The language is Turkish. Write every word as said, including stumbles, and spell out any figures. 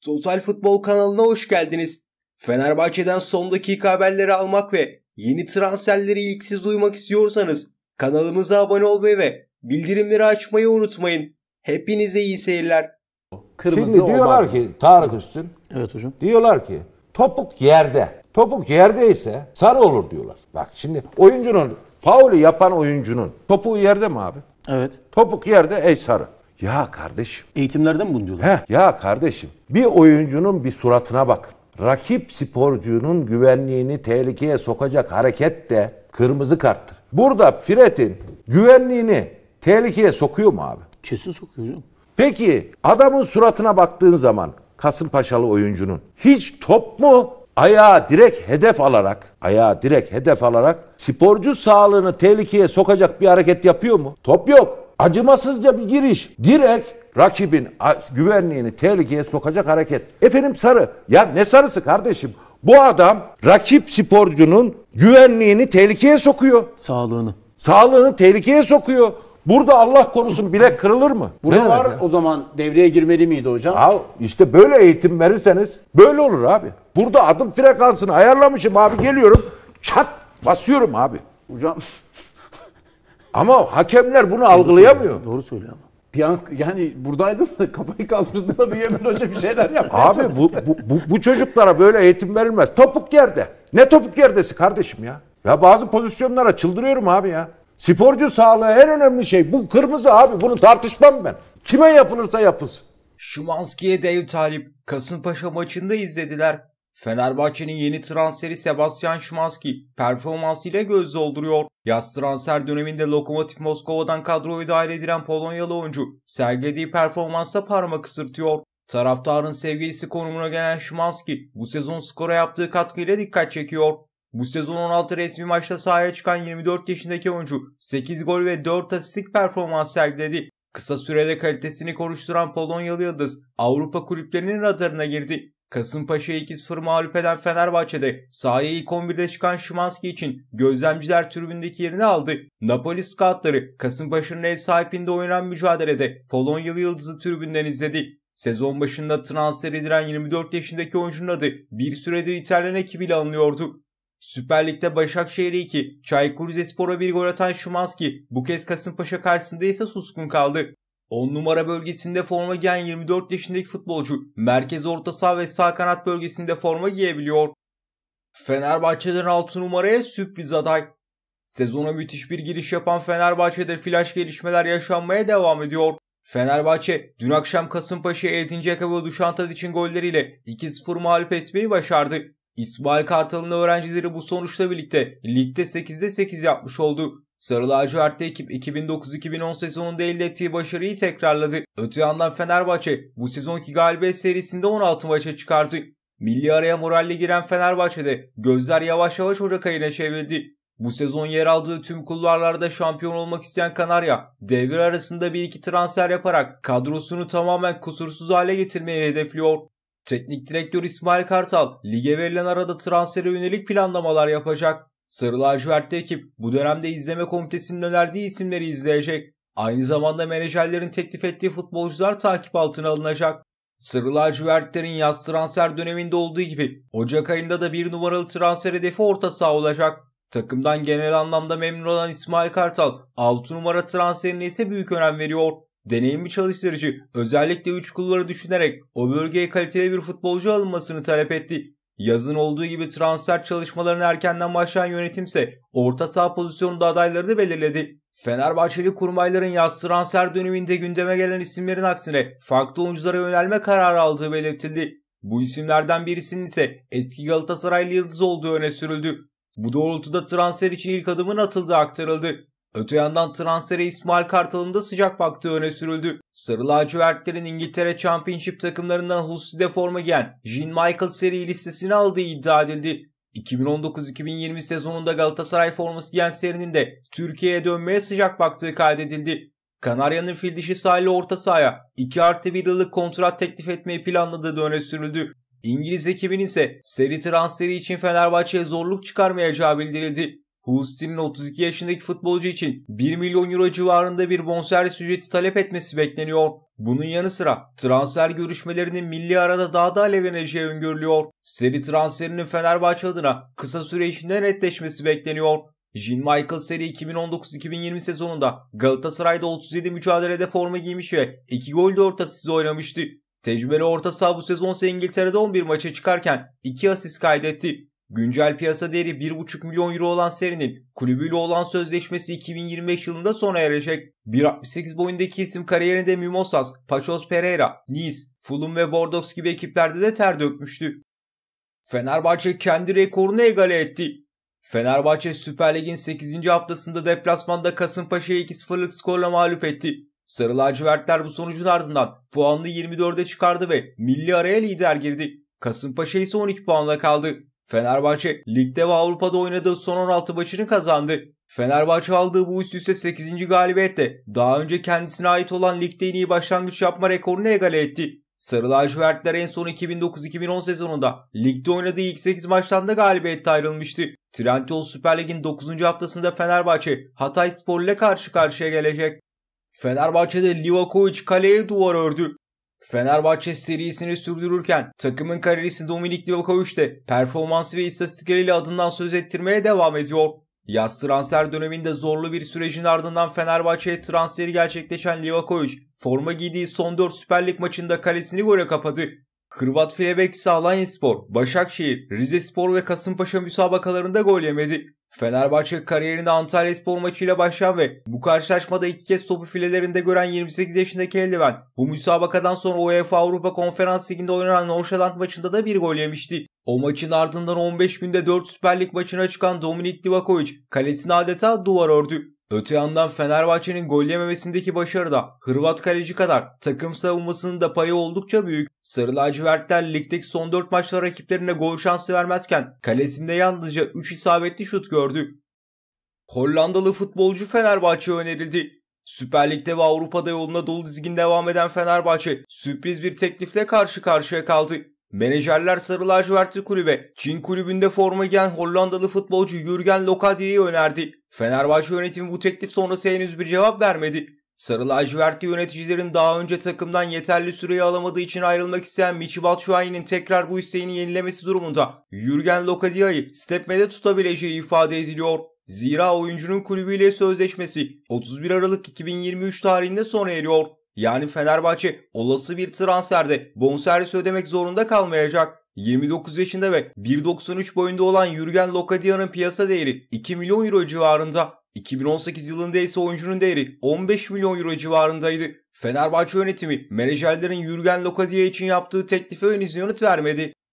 Total Futbol kanalına hoş geldiniz. Fenerbahçe'den son dakika haberleri almak ve yeni transferleri ilk siz duymak istiyorsanız kanalımıza abone olmayı ve bildirimleri açmayı unutmayın. Hepinize iyi seyirler. Kırmızı Şimdi diyorlar olmaz ki Tarık Üstün. Evet hocam. Diyorlar ki topuk yerde. Topuk yerdeyse sarı olur diyorlar. Bak şimdi oyuncunun faulü yapan oyuncunun topuğu yerde mi abi? Evet. Topuk yerde ey sarı. Ya kardeşim. Eğitimlerde mi bunu diyorlar? Heh, ya kardeşim bir oyuncunun bir suratına bak. Rakip sporcunun güvenliğini tehlikeye sokacak hareket de kırmızı karttır. Burada Fred'in güvenliğini tehlikeye sokuyor mu abi? Kesin sokuyor hocam. Peki adamın suratına baktığın zaman Kasımpaşalı oyuncunun hiç top mu ayağı direkt hedef alarak ayağı direkt hedef alarak sporcu sağlığını tehlikeye sokacak bir hareket yapıyor mu? Top yok. Acımasızca bir giriş. Direkt rakibin güvenliğini tehlikeye sokacak hareket. Efendim sarı. Ya ne sarısı kardeşim? Bu adam rakip sporcunun güvenliğini tehlikeye sokuyor. Sağlığını. Sağlığını tehlikeye sokuyor. Burada Allah korusun bilek kırılır mı? Burada var ya? O zaman devreye girmeli miydi hocam? Ya işte böyle eğitim verirseniz böyle olur abi. Burada adım frekansını ayarlamışım abi, geliyorum çat basıyorum abi. Hocam. Ama hakemler bunu doğru algılayamıyor. Söylüyor, doğru söylüyor ama. Bir an, yani buradaydım da kafayı kaldırdım da Bünyamin Hoca bir şeyler yapmaya Abi bu, bu, bu, bu çocuklara böyle eğitim verilmez. Topuk yerde. Ne topuk yerdesi kardeşim ya? Ya bazı pozisyonlara çıldırıyorum abi ya. Sporcu sağlığı en önemli şey. Bu kırmızı abi. Bunu tartışmam ben. Kime yapılırsa yapılsın. Szymański'ye dev talip. Kasımpaşa maçında izlediler. Fenerbahçe'nin yeni transferi Sebastian Szymański performansıyla göz dolduruyor. Yaz transfer döneminde Lokomotiv Moskova'dan kadroya dahil edilen Polonyalı oyuncu sergilediği performansa parmak ısırtıyor. Taraftarın sevgilisi konumuna gelen Szymański bu sezon skora yaptığı katkıyla dikkat çekiyor. Bu sezon on altı resmi maçta sahaya çıkan yirmi dört yaşındaki oyuncu sekiz gol ve dört asistlik performans sergiledi. Kısa sürede kalitesini konuşturan Polonyalı yıldız Avrupa kulüplerinin radarına girdi. Kasımpaşa'yı iki sıfır mağlup eden Fenerbahçe'de sahaya ilk on birde çıkan Szymański için gözlemciler tribündeki yerini aldı. Napoli scoutları Kasımpaşa'nın ev sahipliğinde oynanan mücadelede Polonyalı yıldızı tribünden izledi. Sezon başında transfer edilen yirmi dört yaşındaki oyuncunun adı bir süredir İtalyan ekibiyle anılıyordu. Süper Lig'de Başakşehir'e iki, Çaykur Rizespor'a bir gol atan Szymański bu kez Kasımpaşa karşısında ise suskun kaldı. on numara bölgesinde forma giyen yirmi dört yaşındaki futbolcu merkez orta saha ve sağ kanat bölgesinde forma giyebiliyor. Fenerbahçe'den altı numaraya sürpriz aday. Sezona müthiş bir giriş yapan Fenerbahçe'de flash gelişmeler yaşanmaya devam ediyor. Fenerbahçe dün akşam Kasımpaşa'yı Edin Dzeko ve Dušan Tadić'in golleriyle iki sıfır mağlup etmeyi başardı. İsmail Kartal'ın öğrencileri bu sonuçla birlikte ligde sekizde sekiz yapmış oldu. Sarı lacivertli ekip iki bin dokuz iki bin on sezonunda elde ettiği başarıyı tekrarladı. Öte yandan Fenerbahçe bu sezonki galibiyet serisinde on altı maça çıkardı. Milli araya moralle giren Fenerbahçe'de gözler yavaş yavaş Ocak ayına çevrildi. Bu sezon yer aldığı tüm kulvarlarda şampiyon olmak isteyen Kanarya, devre arasında bir iki transfer yaparak kadrosunu tamamen kusursuz hale getirmeyi hedefliyor. Teknik direktör İsmail Kartal, lige verilen arada transfere yönelik planlamalar yapacak. Sarı lacivertli ekip bu dönemde izleme komitesinin önerdiği isimleri izleyecek. Aynı zamanda menajerlerin teklif ettiği futbolcular takip altına alınacak. Sarı lacivertlerin yaz transfer döneminde olduğu gibi Ocak ayında da bir numaralı transfer hedefi orta saha olacak. Takımdan genel anlamda memnun olan İsmail Kartal altı numara transferine ise büyük önem veriyor. Deneyimli çalıştırıcı özellikle üç kulvarı düşünerek o bölgeye kaliteli bir futbolcu alınmasını talep etti. Yazın olduğu gibi transfer çalışmalarına erkenden başlayan yönetimse orta saha pozisyonunda adaylarını belirledi. Fenerbahçeli kurmayların yaz transfer döneminde gündeme gelen isimlerin aksine farklı oyunculara yönelme kararı aldığı belirtildi. Bu isimlerden birisinin ise eski Galatasaraylı yıldız olduğu öne sürüldü. Bu doğrultuda transfer için ilk adımın atıldığı aktarıldı. Öte yandan transfere İsmail Kartal'ın da sıcak baktığı öne sürüldü. Sarı lacivertlerin İngiltere Championship takımlarından Hull'de forma giyen Jean Michael seri listesine aldığı iddia edildi. iki bin on dokuz iki bin yirmi sezonunda Galatasaray forması giyen serinin de Türkiye'ye dönmeye sıcak baktığı kaydedildi. Kanarya'nın fil dişi sahili orta sahaya iki artı bir yıllık kontrat teklif etmeyi planladığı da öne sürüldü. İngiliz ekibinin ise seri transferi için Fenerbahçe'ye zorluk çıkarmayacağı bildirildi. Hull otuz iki yaşındaki futbolcu için bir milyon euro civarında bir bonservis ücreti talep etmesi bekleniyor. Bunun yanı sıra transfer görüşmelerinin milli arada daha da alevleneceği öngörülüyor. Seri transferinin Fenerbahçe adına kısa süre içinde netleşmesi bekleniyor. Jean-Michel Seri iki bin on dokuz iki bin yirmi sezonunda Galatasaray'da otuz yedi mücadelede forma giymiş ve iki gol dört asist oynamıştı. Tecrübeli orta saha bu sezonsa İngiltere'de on bir maça çıkarken iki asist kaydetti. Güncel piyasa değeri bir buçuk milyon euro olan Seri'nin kulübüyle olan sözleşmesi iki bin yirmi beş yılında sona erecek. bir altmış sekiz boyundaki isim kariyerinde Mimosas, Paços Pereira, Nice, Fulham ve Bordeaux gibi ekiplerde de ter dökmüştü. Fenerbahçe kendi rekorunu egale etti. Fenerbahçe Süper Lig'in sekizinci haftasında deplasmanda Kasımpaşa'yı iki sıfırlık skorla mağlup etti. Sarı lacivertler bu sonucun ardından puanını yirmi dörde çıkardı ve milli araya lider girdi. Kasımpaşa ise on iki puanla kaldı. Fenerbahçe ligde ve Avrupa'da oynadığı son on altı maçını kazandı. Fenerbahçe aldığı bu üst üste sekizinci galibiyetle daha önce kendisine ait olan ligde en iyi başlangıç yapma rekorunu egale etti. Sarı lacivertler en son iki bin dokuz iki bin on sezonunda ligde oynadığı ilk sekiz maçtan da galibiyette ayrılmıştı. Trendyol Süper Lig'in dokuzuncu haftasında Fenerbahçe Hatayspor ile karşı karşıya gelecek. Fenerbahçe'de Livakovic kaleye duvar ördü. Fenerbahçe serisini sürdürürken takımın kalecisi Dominik Livakovic de performansı ve istatistikleriyle adından söz ettirmeye devam ediyor. Yaz transfer döneminde zorlu bir sürecin ardından Fenerbahçe'ye transferi gerçekleşen Livakovic, forma giydiği son dört Süper Lig maçında kalesini gole kapadı. Hırvat filebekçisi Alanyaspor, Başakşehir, Rizespor ve Kasımpaşa müsabakalarında gol yemedi. Fenerbahçe kariyerinde Antalyaspor maçıyla başlayan ve bu karşılaşmada iki kez topu filelerinde gören yirmi sekiz yaşındaki eldiven, bu müsabakadan sonra UEFA Avrupa Konferans Ligi'nde oynanan Norşaland maçında da bir gol yemişti. O maçın ardından on beş günde dört Süper Lig maçına çıkan Dominik Livakovic kalesini adeta duvar ördü. Öte yandan Fenerbahçe'nin gol yememesindeki başarı da Hırvat kaleci kadar takım savunmasının da payı oldukça büyük. Sarı lacivertler ligdeki son dört maçta rakiplerine gol şansı vermezken kalesinde yalnızca üç isabetli şut gördü. Hollandalı futbolcu Fenerbahçe'ye önerildi. Süper Lig'de ve Avrupa'da yoluna dolu dizgin devam eden Fenerbahçe sürpriz bir teklifle karşı karşıya kaldı. Menajerler Sarı lacivertli kulübe Çin kulübünde forma giyen Hollandalı futbolcu Jürgen Lokadia'yı önerdi. Fenerbahçe yönetimi bu teklif sonrası henüz bir cevap vermedi. Sarı lacivertli yöneticilerin daha önce takımdan yeterli süreyi alamadığı için ayrılmak isteyen Michy Batshuayi'nin tekrar bu isteğini yenilemesi durumunda Jürgen Lokadia'yı stepmede tutabileceği ifade ediliyor. Zira oyuncunun kulübüyle sözleşmesi otuz bir Aralık iki bin yirmi üç tarihinde sona eriyor. Yani Fenerbahçe olası bir transferde bonservis ödemek zorunda kalmayacak. yirmi dokuz yaşında ve bir doksan üç boyunda olan Jürgen Lokadia'nın piyasa değeri iki milyon euro civarında. iki bin on sekiz yılında ise oyuncunun değeri on beş milyon euro civarındaydı. Fenerbahçe yönetimi menajerlerin Jürgen Lokadia için yaptığı teklife henüz yanıt vermedi.